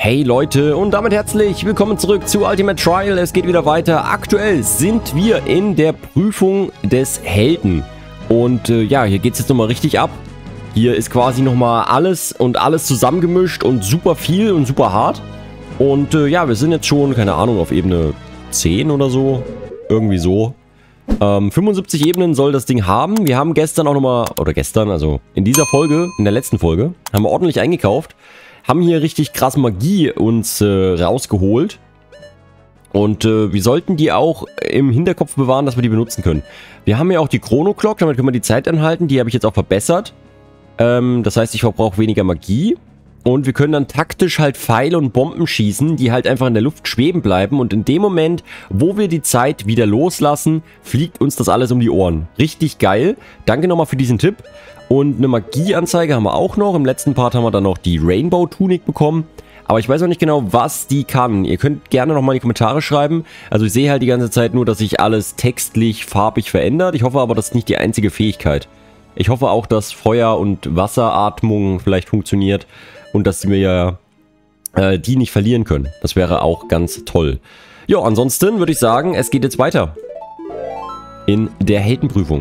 Hey Leute und damit herzlich willkommen zurück zu Ultimate Trial. Es geht wieder weiter. Aktuell sind wir in der Prüfung des Helden. Und ja, hier geht es jetzt nochmal richtig ab. Hier ist quasi nochmal alles zusammengemischt und super viel und super hart. Und ja, wir sind jetzt schon, keine Ahnung, auf Ebene 10 oder so. Irgendwie so. 75 Ebenen soll das Ding haben. Wir haben gestern auch nochmal, oder gestern, also in dieser Folge, in der letzten Folge, haben wir ordentlich eingekauft. Haben hier richtig krass Magie uns rausgeholt. Und wir sollten die auch im Hinterkopf bewahren, dass wir die benutzen können. Wir haben ja auch die Chrono Clock, damit können wir die Zeit anhalten. Die habe ich jetzt auch verbessert. Das heißt, ich verbrauche weniger Magie. Und wir können dann taktisch halt Pfeile und Bomben schießen, die halt einfach in der Luft schweben bleiben. Und in dem Moment, wo wir die Zeit wieder loslassen, fliegt uns das alles um die Ohren. Richtig geil. Danke nochmal für diesen Tipp. Und eine Magieanzeige haben wir auch noch. Im letzten Part haben wir dann noch die Rainbow Tunic bekommen. Aber ich weiß auch nicht genau, was die kann. Ihr könnt gerne nochmal in die Kommentare schreiben. Also ich sehe halt die ganze Zeit nur, dass sich alles textlich, farbig verändert. Ich hoffe aber, das ist nicht die einzige Fähigkeit. Ich hoffe auch, dass Feuer- und Wasseratmung vielleicht funktioniert. Und dass wir die nicht verlieren können. Das wäre auch ganz toll. Ja, ansonsten würde ich sagen, es geht jetzt weiter. In der Heldenprüfung.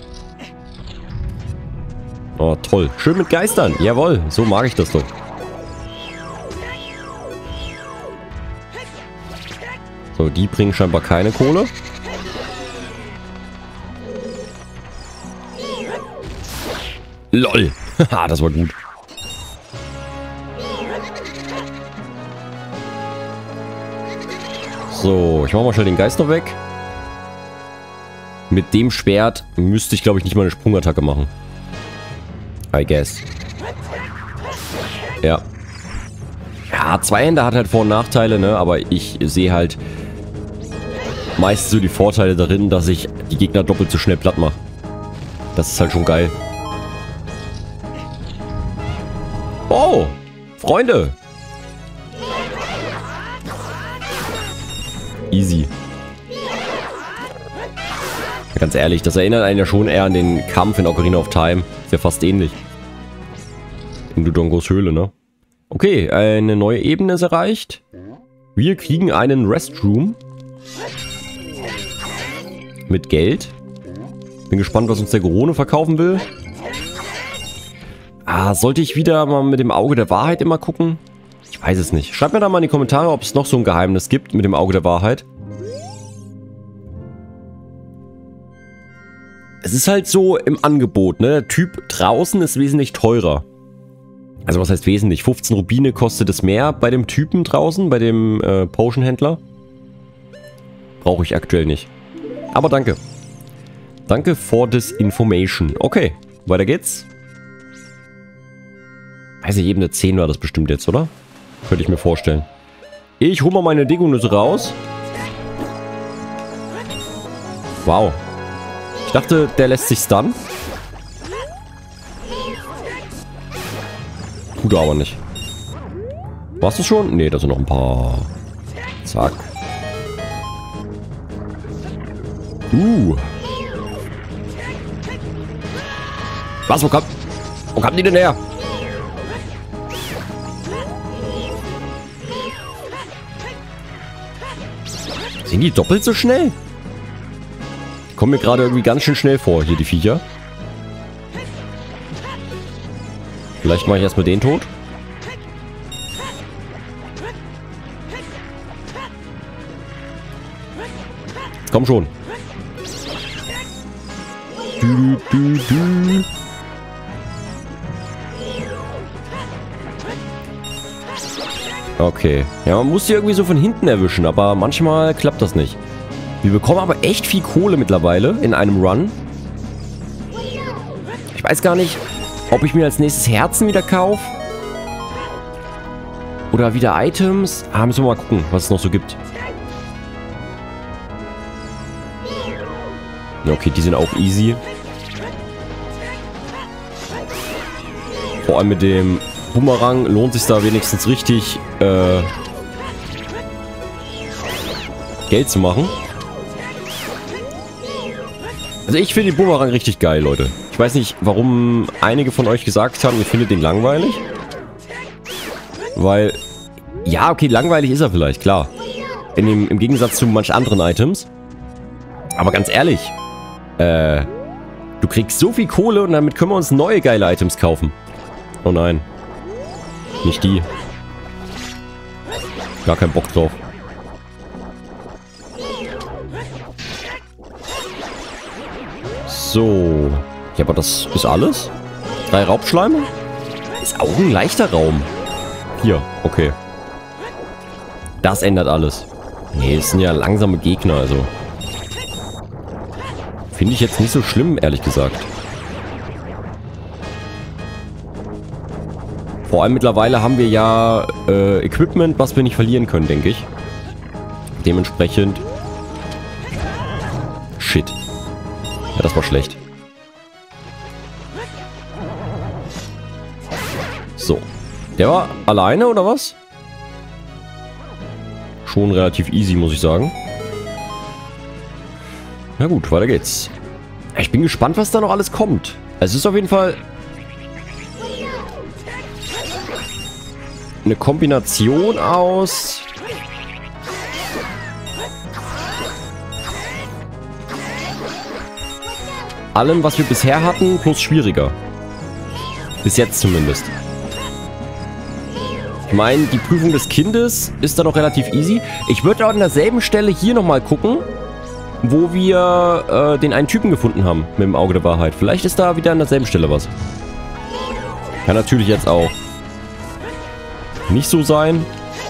Oh, toll. Schön mit Geistern. Jawohl, so mag ich das doch. So, die bringen scheinbar keine Kohle. LOL. Haha, das war gut. So, ich mache mal schnell den Geist noch weg. Mit dem Schwert müsste ich, glaube ich, nicht mal eine Sprungattacke machen. I guess. Ja. Ja, Zweihänder hat halt Vor- und Nachteile, ne? Aber ich sehe halt meistens so die Vorteile darin, dass ich die Gegner doppelt so schnell platt mache. Das ist halt schon geil. Oh! Freunde! Easy. Ja, ganz ehrlich, das erinnert einen ja schon eher an den Kampf in Ocarina of Time. Ist ja fast ähnlich. In Dodongos Höhle, ne? Okay, eine neue Ebene ist erreicht. Wir kriegen einen Restroom. Mit Geld. Bin gespannt, was uns der Gorone verkaufen will. Ah, sollte ich wieder mal mit dem Auge der Wahrheit immer gucken? Ich weiß es nicht. Schreibt mir da mal in die Kommentare, ob es noch so ein Geheimnis gibt mit dem Auge der Wahrheit. Es ist halt so im Angebot, ne? Der Typ draußen ist wesentlich teurer. Also was heißt wesentlich? 15 Rubine kostet es mehr bei dem Typen draußen, bei dem Potion-Händler. Brauche ich aktuell nicht. Aber danke. Danke for this information. Okay, weiter geht's. Weiß ich, Ebene 10 war das bestimmt jetzt, oder? Könnte ich mir vorstellen. Ich hole mal meine Degonüsse raus. Wow. Ich dachte, der lässt sich stunnen. Tut er aber nicht. Warst du schon? Ne, da sind noch ein paar. Zack. Was? Wo kam die denn her? Sind die doppelt so schnell? Die kommen mir gerade irgendwie ganz schön schnell vor, hier die Viecher. Vielleicht mache ich erstmal den tot. Komm schon. Okay. Ja, man muss die irgendwie so von hinten erwischen, aber manchmal klappt das nicht. Wir bekommen aber echt viel Kohle mittlerweile in einem Run. Ich weiß gar nicht, ob ich mir als nächstes Herzen wieder kaufe. Oder wieder Items. Ah, müssen wir mal gucken, was es noch so gibt. Ja, okay, die sind auch easy. Vor allem mit dem Bumerang lohnt sich da wenigstens richtig Geld zu machen. Also ich finde den Bumerang richtig geil, Leute. Ich weiß nicht, warum einige von euch gesagt haben, ihr findet den langweilig. Weil Ja, okay, langweilig ist er vielleicht, klar. Im Gegensatz zu manch anderen Items. Aber ganz ehrlich, du kriegst so viel Kohle und damit können wir uns neue geile Items kaufen. Oh nein. Nicht die. Gar keinen Bock drauf. So. Ja, aber das ist alles? 3 Raubschleime? Ist auch ein leichter Raum. Hier, okay. Das ändert alles. Nee, es sind ja langsame Gegner, also. Finde ich jetzt nicht so schlimm, ehrlich gesagt. Vor allem mittlerweile haben wir ja Equipment, was wir nicht verlieren können, denke ich. Dementsprechend... Shit. Ja, das war schlecht. So. Der war alleine, oder was? Schon relativ easy, muss ich sagen. Na gut, weiter geht's. Ich bin gespannt, was da noch alles kommt. Es ist auf jeden Fall eine Kombination aus allem, was wir bisher hatten, plus schwieriger. Bis jetzt zumindest. Ich meine, die Prüfung des Kindes ist da noch relativ easy. Ich würde auch an derselben Stelle hier nochmal gucken, wo wir den einen Typen gefunden haben mit dem Auge der Wahrheit. Vielleicht ist da wieder an derselben Stelle was. Kann natürlich jetzt auch nicht so sein.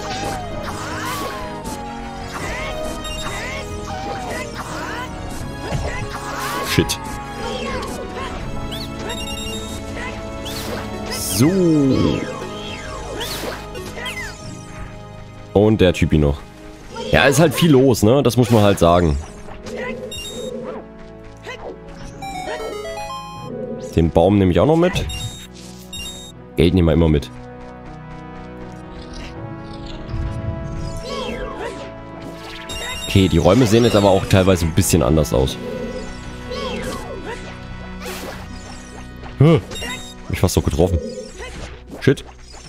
Shit. So. Und der Typi noch. Ja, ist halt viel los, ne? Das muss man halt sagen. Den Baum nehme ich auch noch mit. Geld nehmen wir immer mit. Okay, die Räume sehen jetzt aber auch teilweise ein bisschen anders aus. Mich fast so getroffen. Shit.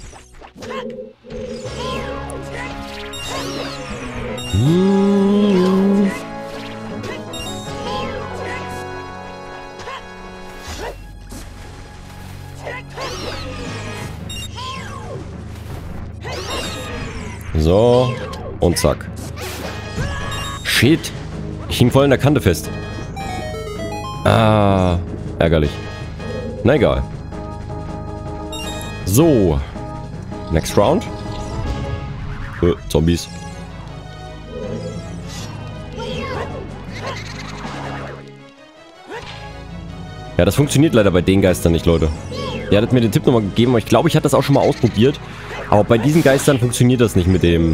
So. Und zack. Shit. Ich hing voll in der Kante fest. Ah. Ärgerlich. Na egal. So. Next round. Zombies. Ja, das funktioniert leider bei den Geistern nicht, Leute. Ihr hattet mir den Tipp nochmal gegeben, aber ich glaube, ich hatte das auch schon mal ausprobiert. Aber bei diesen Geistern funktioniert das nicht mit dem...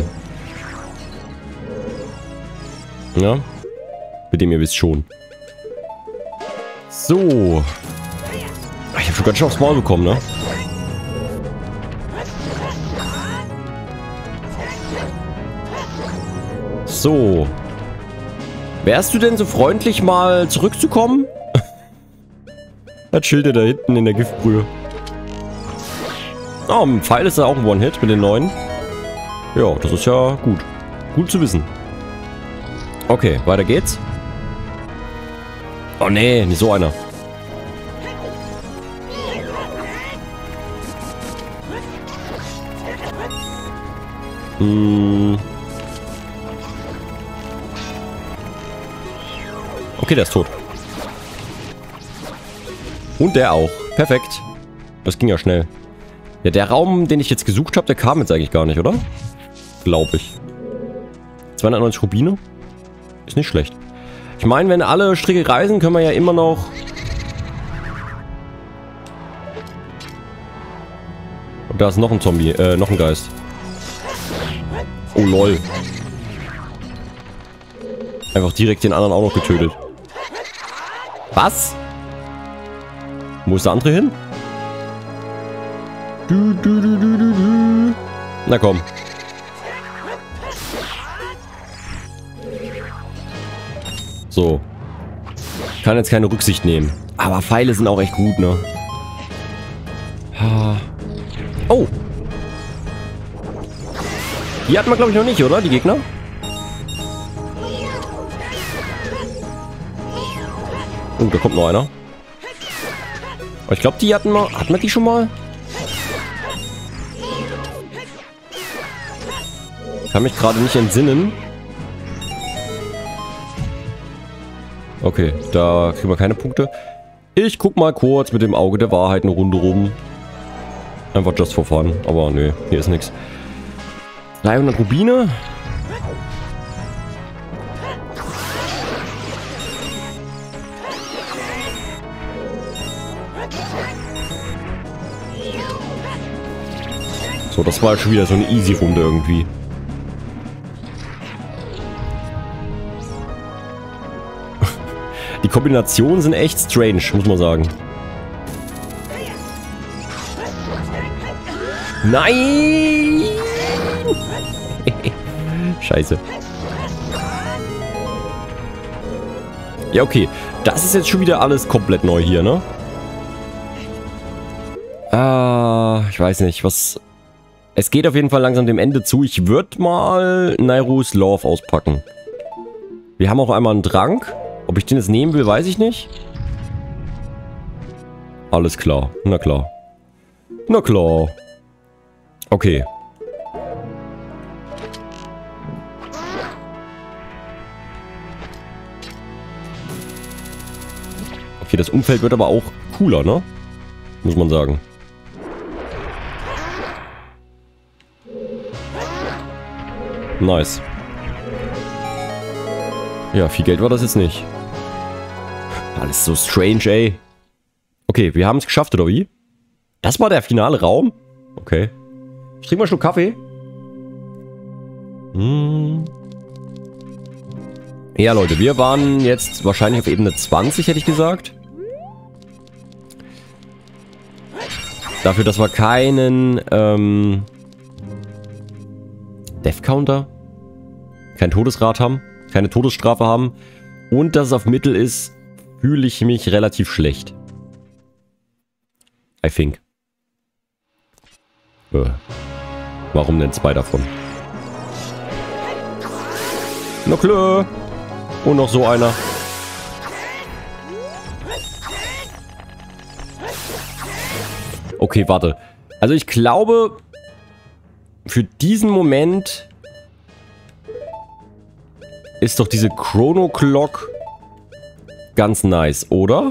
Ja? Mit dem ihr wisst schon. So. Ich habe schon ganz schön aufs Maul bekommen, ne? So. Wärst du denn so freundlich, mal zurückzukommen? Das chillt er da hinten in der Giftbrühe. Oh, im Pfeil ist er auch ein One-Hit mit den neuen. Ja, das ist ja gut. Gut zu wissen. Okay, weiter geht's. Oh nee, nicht so einer. Okay, der ist tot. Und der auch. Perfekt. Das ging ja schnell. Ja, der Raum, den ich jetzt gesucht habe, der kam jetzt eigentlich gar nicht, oder? Glaube ich. 290 Rubine? Ist nicht schlecht. Ich meine, wenn alle Stricke reisen, können wir ja immer noch... Und da ist noch ein Zombie, noch ein Geist. Oh, lol. Einfach direkt den anderen auch noch getötet. Was? Wo ist der andere hin? Na komm. So. Kann jetzt keine Rücksicht nehmen. Aber Pfeile sind auch echt gut, ne? Oh. Die hatten wir, glaube ich, noch nicht, oder? Die Gegner? Oh, da kommt noch einer. Aber ich glaube, die hatten wir... Hatten wir die schon mal? Kann mich gerade nicht entsinnen. Okay, da kriegen wir keine Punkte. Ich guck mal kurz mit dem Auge der Wahrheit eine Runde rum. Einfach just for fun. Aber nö, hier ist nichts. 300 Rubine. So, das war schon wieder so eine easy Runde irgendwie. Die Kombinationen sind echt strange, muss man sagen. Nein! Scheiße. Ja, okay. Das ist jetzt schon wieder alles komplett neu hier, ne? Ich weiß nicht, was... Es geht auf jeden Fall langsam dem Ende zu. Ich würde mal Nayru's Love auspacken. Wir haben auch einmal einen Trank. Ob ich den jetzt nehmen will, weiß ich nicht. Alles klar. Na klar. Na klar. Okay. Okay, das Umfeld wird aber auch cooler, ne? Muss man sagen. Nice. Ja, viel Geld war das jetzt nicht. Alles so strange, ey. Okay, wir haben es geschafft, oder wie? Das war der finale Raum? Okay. Ich trinke mal einen Schluck Kaffee. Ja, Leute, wir waren jetzt wahrscheinlich auf Ebene 20, hätte ich gesagt. Dafür, dass wir keinen Death Counter, kein Todesrat haben, keine Todesstrafe haben und dass es auf Mittel ist, fühle ich mich relativ schlecht. I think. Warum denn 2 davon? Na klar. Und noch so einer. Okay, warte. Also ich glaube, für diesen Moment ist doch diese Chrono Clock ganz nice, oder?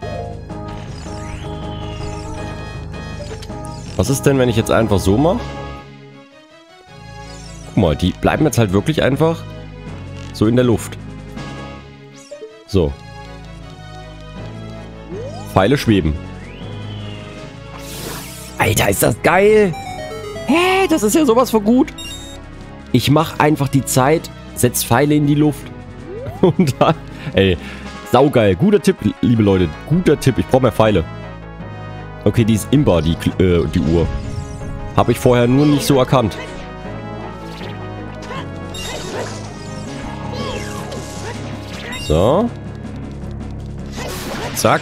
Was ist denn, wenn ich jetzt einfach so mache? Guck mal, die bleiben jetzt halt wirklich einfach so in der Luft. So. Pfeile schweben. Alter, ist das geil! Hä, das ist ja sowas von gut. Ich mache einfach die Zeit, setz Pfeile in die Luft. Und dann... Ey, saugeil. Guter Tipp, liebe Leute. Guter Tipp. Ich brauche mehr Pfeile. Okay, die ist imbar, die Uhr. Habe ich vorher nur nicht so erkannt. So. Zack.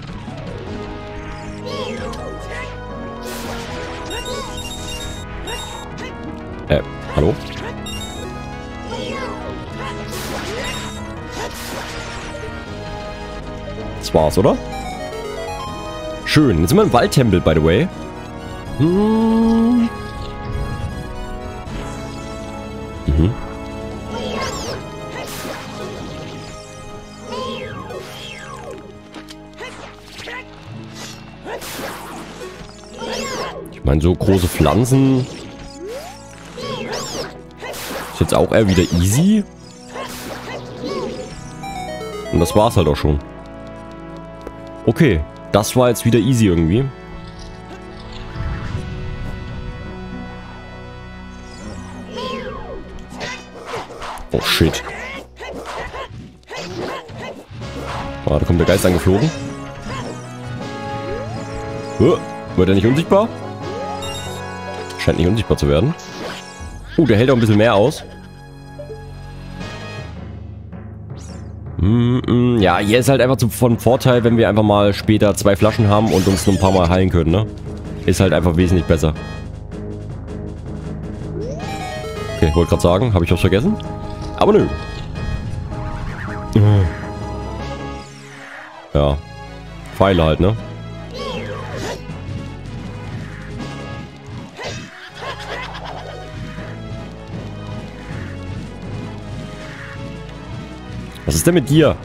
Hallo? Das war's, oder? Schön. Jetzt sind wir im Waldtempel, by the way. Mhm. Ich meine, so große Pflanzen ist jetzt auch eher wieder easy. Und das war's halt auch schon. Okay, das war jetzt wieder easy irgendwie. Oh shit. Ah, da kommt der Geist angeflogen. Wird er nicht unsichtbar? Scheint nicht unsichtbar zu werden. Der hält auch ein bisschen mehr aus. Ja, hier ist halt einfach von Vorteil, wenn wir einfach mal später 2 Flaschen haben und uns nur ein paar Mal heilen können, ne? Ist halt einfach wesentlich besser. Okay, Okay, wollte gerade sagen, habe ich was vergessen? Aber nö. Ja. Pfeile halt, ne? Was ist denn mit dir?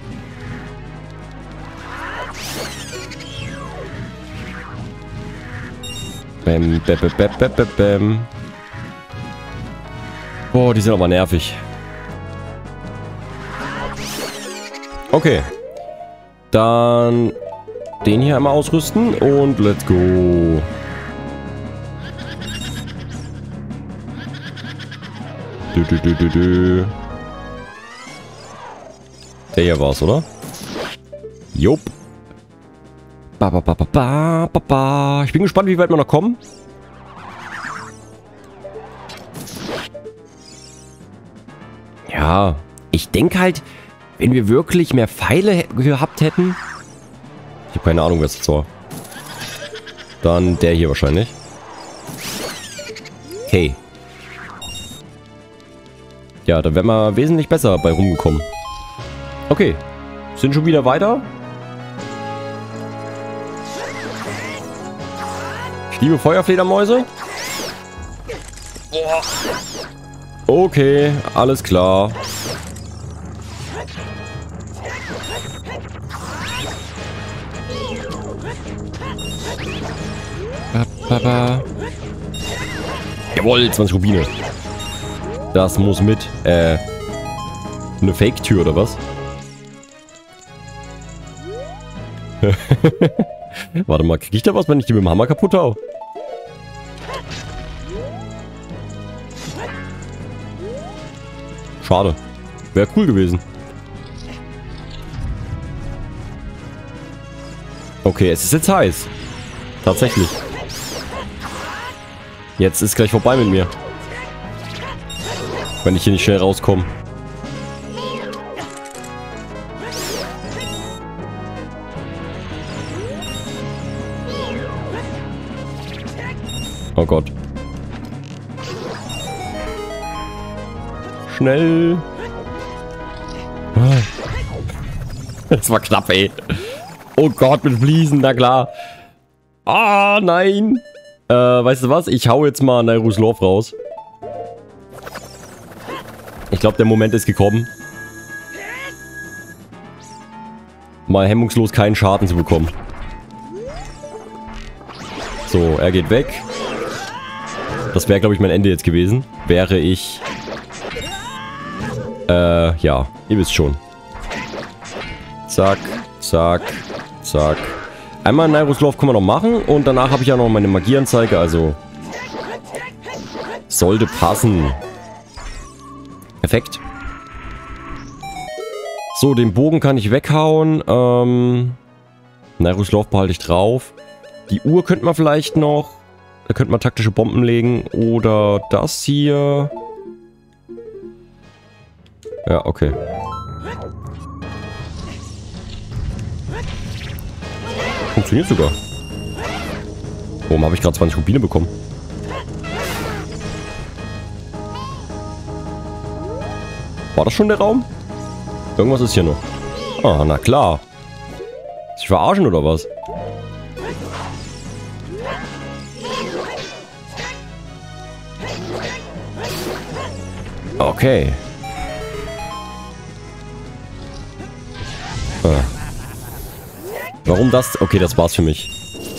Bäm, bäm, bäm, bäm, bäm, bäm. Boah, die sind aber nervig. Okay. Dann den hier einmal ausrüsten und let's go. Der hier war's, oder? Jupp. Ich bin gespannt, wie weit wir noch kommen. Ja, ich denke halt, wenn wir wirklich mehr Pfeile gehabt hätten. Ich habe keine Ahnung, wer es jetzt war. Dann der hier wahrscheinlich. Okay. Ja, da wären wir wesentlich besser bei rumgekommen. Okay. Sind schon wieder weiter. Ich liebe Feuerfledermäuse. Okay, alles klar. Jawohl, 20 Rubine. Das muss mit. Eine Fake-Tür oder was? Warte mal, krieg ich da was, wenn ich die mit dem Hammer kaputt hau? Schade. Wäre cool gewesen. Okay, es ist jetzt heiß. Tatsächlich. Jetzt ist gleich vorbei mit mir. Wenn ich hier nicht schnell rauskomme. Oh Gott. Schnell. Das war knapp, ey. Oh Gott, mit Fliesen, na klar. Ah, nein. Weißt du was? Ich hau jetzt mal Nayru's Law raus. Ich glaube, der Moment ist gekommen. Mal hemmungslos keinen Schaden zu bekommen. So, er geht weg. Das wäre, glaube ich, mein Ende jetzt gewesen. Wäre ich... ja, ihr wisst schon. Zack, zack, zack. Einmal Nayru's Law können wir noch machen. Und danach habe ich ja noch meine Magieanzeige, also... Sollte passen. Perfekt. So, den Bogen kann ich weghauen. Nayru's Law behalte ich drauf. Die Uhr könnte man vielleicht noch... Da könnte man taktische Bomben legen. Oder das hier. Ja, okay. Funktioniert sogar. Warum habe ich gerade 20 Rubine bekommen? War das schon der Raum? Irgendwas ist hier noch. Ah, na klar. Sich verarschen oder was? Okay. Ah. Warum das? Okay, das war's für mich.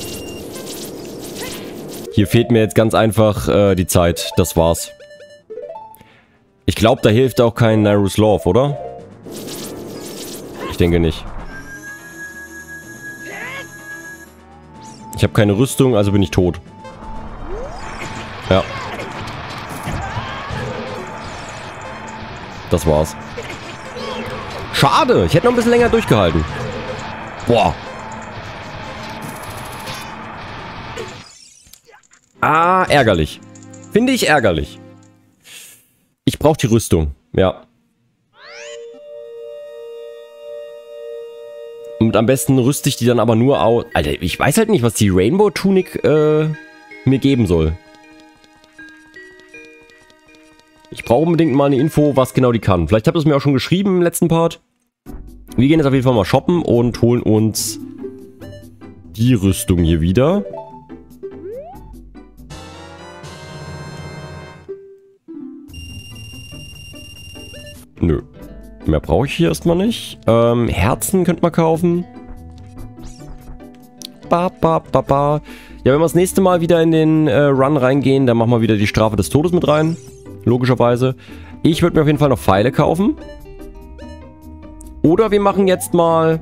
Hier fehlt mir jetzt ganz einfach die Zeit. Das war's. Ich glaube, da hilft auch kein Nayru's Law, oder? Ich denke nicht. Ich habe keine Rüstung, also bin ich tot. Ja. Das war's. Schade, ich hätte noch ein bisschen länger durchgehalten. Boah. Ah, ärgerlich. Finde ich ärgerlich. Ich brauche die Rüstung. Ja. Und am besten rüste ich die dann aber nur aus. Alter, ich weiß halt nicht, was die Rainbow Tunic mir geben soll. Ich brauche unbedingt mal eine Info, was genau die kann. Vielleicht habt ihr es mir auch schon geschrieben im letzten Part. Wir gehen jetzt auf jeden Fall mal shoppen und holen uns die Rüstung hier wieder. Nö. Mehr brauche ich hier erstmal nicht. Herzen könnte man kaufen. Ja, wenn wir das nächste Mal wieder in den Run reingehen, dann machen wir wieder die Strafe des Todes mit rein. Logischerweise. Ich würde mir auf jeden Fall noch Pfeile kaufen. Oder wir machen jetzt mal...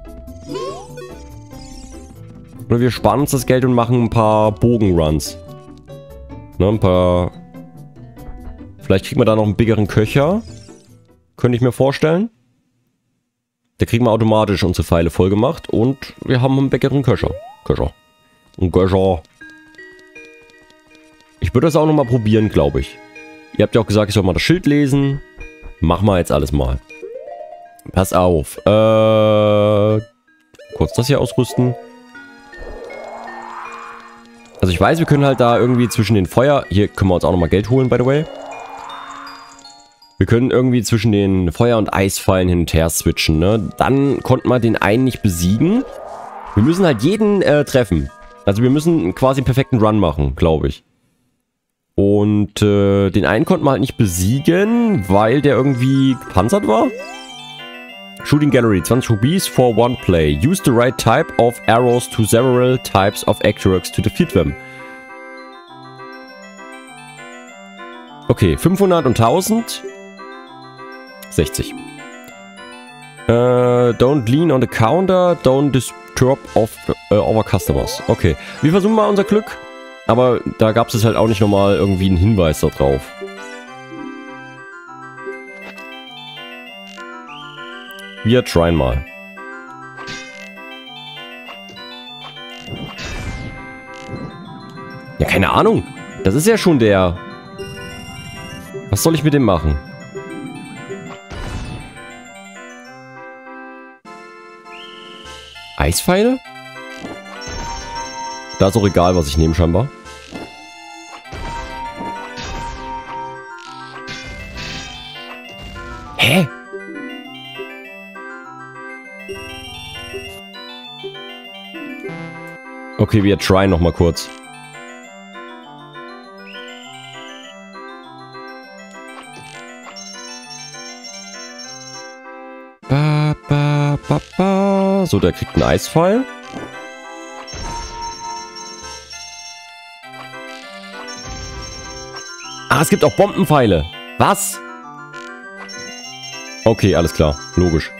Oder wir sparen uns das Geld und machen ein paar Bogenruns. Ne, ein paar... Vielleicht kriegen wir da noch einen biggeren Köcher. Könnte ich mir vorstellen. Da kriegen wir automatisch unsere Pfeile voll gemacht. Und wir haben einen biggeren Köcher. Ein Köcher. Ich würde das auch nochmal probieren, glaube ich. Ihr habt ja auch gesagt, ich soll mal das Schild lesen. Machen wir jetzt alles mal. Pass auf. Kurz das hier ausrüsten. Also ich weiß, wir können halt da irgendwie zwischen den Feuer... Hier können wir uns auch nochmal Geld holen, by the way. Wir können irgendwie zwischen den Feuer- und Eispfeilen hin und her switchen, ne? Dann konnten wir den einen nicht besiegen. Wir müssen halt jeden treffen. Also wir müssen quasi einen perfekten Run machen, glaube ich. Und den einen konnten wir halt nicht besiegen, weil der irgendwie gepanzert war. Shooting Gallery, 20 Rubies for one play. Use the right type of arrows to several types of Actworks to defeat them. Okay, 500 und 1000. 60. Don't lean on the counter, don't disturb our customers. Okay, wir versuchen mal unser Glück. Aber da gab es halt auch nicht nochmal irgendwie einen Hinweis da drauf. Wir tryen mal. Ja, keine Ahnung. Das ist ja schon der... Was soll ich mit dem machen? Eispfeile? Da ist auch egal, was ich nehme scheinbar. Hä? Okay, wir tryen nochmal kurz. So, der kriegt einen Eispfeil. Ah, es gibt auch Bombenpfeile. Was? Okay, alles klar. Logisch.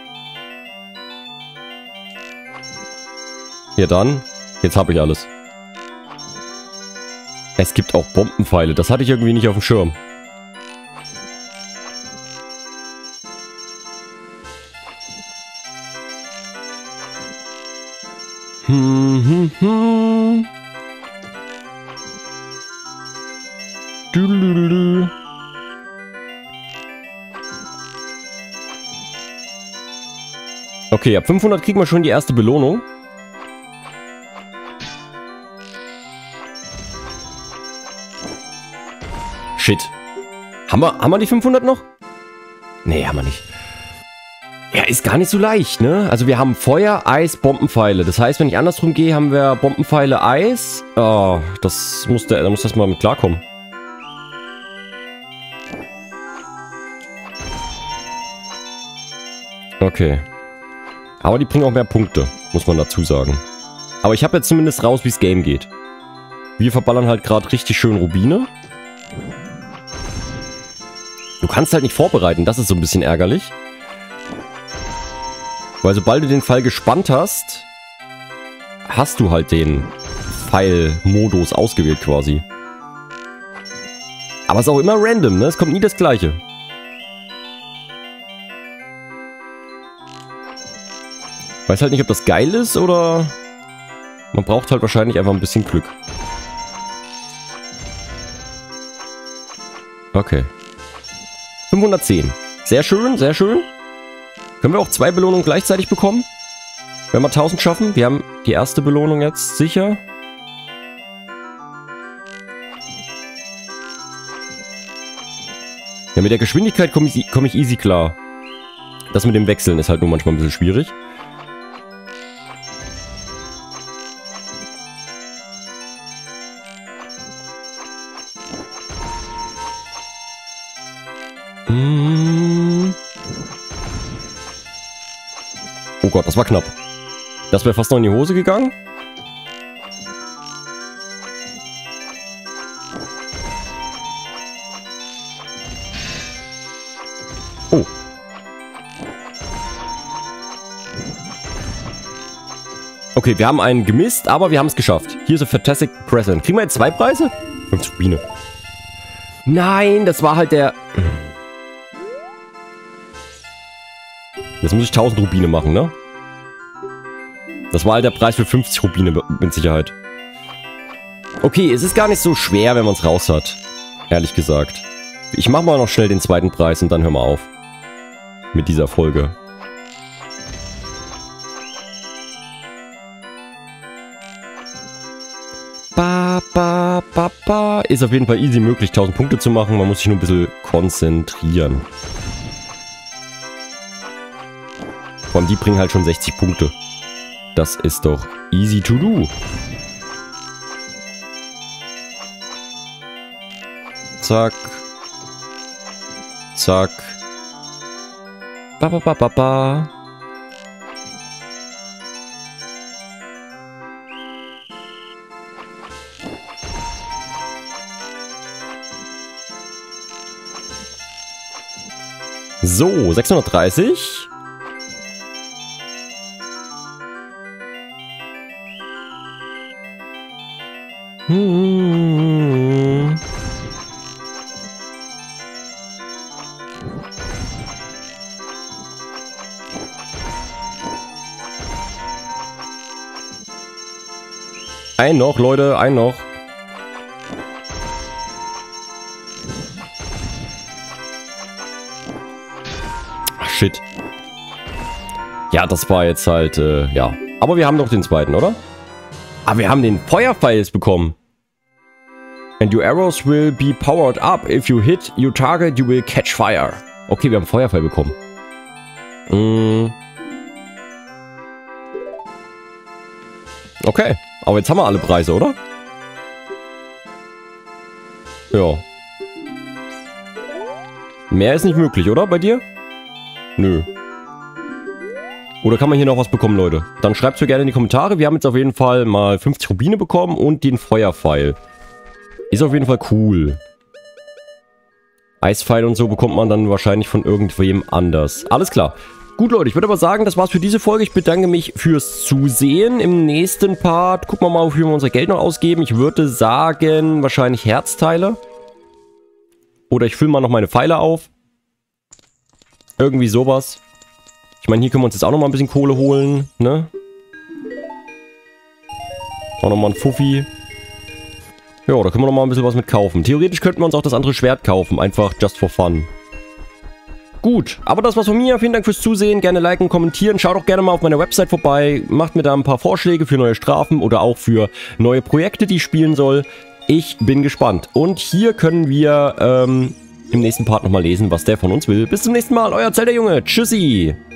Ja dann. Jetzt habe ich alles. Es gibt auch Bombenpfeile. Das hatte ich irgendwie nicht auf dem Schirm. Okay, ab 500 kriegen wir schon die erste Belohnung. Shit. Haben wir die 500 noch? Nee, haben wir nicht. Ja, ist gar nicht so leicht, ne? Also wir haben Feuer, Eis, Bombenpfeile. Das heißt, wenn ich andersrum gehe, haben wir Bombenpfeile, Eis. Oh, da muss das mal mit klarkommen. Okay. Aber die bringen auch mehr Punkte, muss man dazu sagen. Aber ich habe jetzt zumindest raus, wie das Game geht. Wir verballern halt gerade richtig schön Rubine. Du kannst halt nicht vorbereiten, das ist so ein bisschen ärgerlich. Weil sobald du den Pfeil gespannt hast, hast du halt den Pfeil-Modus ausgewählt quasi. Aber es ist auch immer random, ne? Es kommt nie das Gleiche. Weiß halt nicht, ob das geil ist oder... Man braucht halt wahrscheinlich einfach ein bisschen Glück. Okay. 510. Sehr schön, sehr schön. Können wir auch 2 Belohnungen gleichzeitig bekommen? Wenn wir 1000 schaffen. Wir haben die erste Belohnung jetzt sicher. Ja, mit der Geschwindigkeit komme ich easy klar. Das mit dem Wechseln ist halt nur manchmal ein bisschen schwierig. Oh Gott, das war knapp. Das wäre fast noch in die Hose gegangen. Oh. Okay, wir haben einen gemisst, aber wir haben es geschafft. Hier ist ein Fantastic Present. Kriegen wir jetzt 2 Preise? 50 Rubine. Nein, das war halt der... Jetzt muss ich 1000 Rubine machen, ne? Das war halt der Preis für 50 Rubine mit Sicherheit. Okay, es ist gar nicht so schwer, wenn man es raus hat. Ehrlich gesagt. Ich mache mal noch schnell den zweiten Preis und dann hören wir auf. Mit dieser Folge. Ist auf jeden Fall easy möglich, 1000 Punkte zu machen. Man muss sich nur ein bisschen konzentrieren. Vor allem die bringen halt schon 60 Punkte. Das ist doch easy to do. Zack. Zack. Ba, ba, ba, ba, ba. So, 630. Ein noch, Leute, ein noch. Ach, shit. Ja, das war jetzt halt, ja. Aber wir haben doch den zweiten, oder? Ah, wir haben den Feuerpfeil jetzt bekommen. And your arrows will be powered up. If you hit your target, you will catch fire. Okay, wir haben Feuerpfeil bekommen. Okay, aber jetzt haben wir alle Preise, oder? Ja. Mehr ist nicht möglich, oder? Bei dir? Nö. Oder kann man hier noch was bekommen, Leute? Dann schreibt es mir gerne in die Kommentare. Wir haben jetzt auf jeden Fall mal 50 Rubine bekommen und den Feuerpfeil. Ist auf jeden Fall cool. Eispfeil und so bekommt man dann wahrscheinlich von irgendwem anders. Alles klar. Gut, Leute, ich würde aber sagen, das war's für diese Folge. Ich bedanke mich fürs Zusehen. Im nächsten Part gucken wir mal, wofür wir unser Geld noch ausgeben. Ich würde sagen, wahrscheinlich Herzteile. Oder ich fülle mal noch meine Pfeile auf. Irgendwie sowas. Ich meine, hier können wir uns jetzt auch noch mal ein bisschen Kohle holen, ne? Auch noch mal ein Fuffi. Ja, da können wir noch mal ein bisschen was mit kaufen. Theoretisch könnten wir uns auch das andere Schwert kaufen. Einfach just for fun. Gut, aber das war's von mir. Vielen Dank fürs Zusehen. Gerne liken, kommentieren. Schaut auch gerne mal auf meiner Website vorbei. Macht mir da ein paar Vorschläge für neue Strafen oder auch für neue Projekte, die ich spielen soll. Ich bin gespannt. Und hier können wir im nächsten Part nochmal lesen, was der von uns will. Bis zum nächsten Mal. Euer Zelda-Junge. Tschüssi.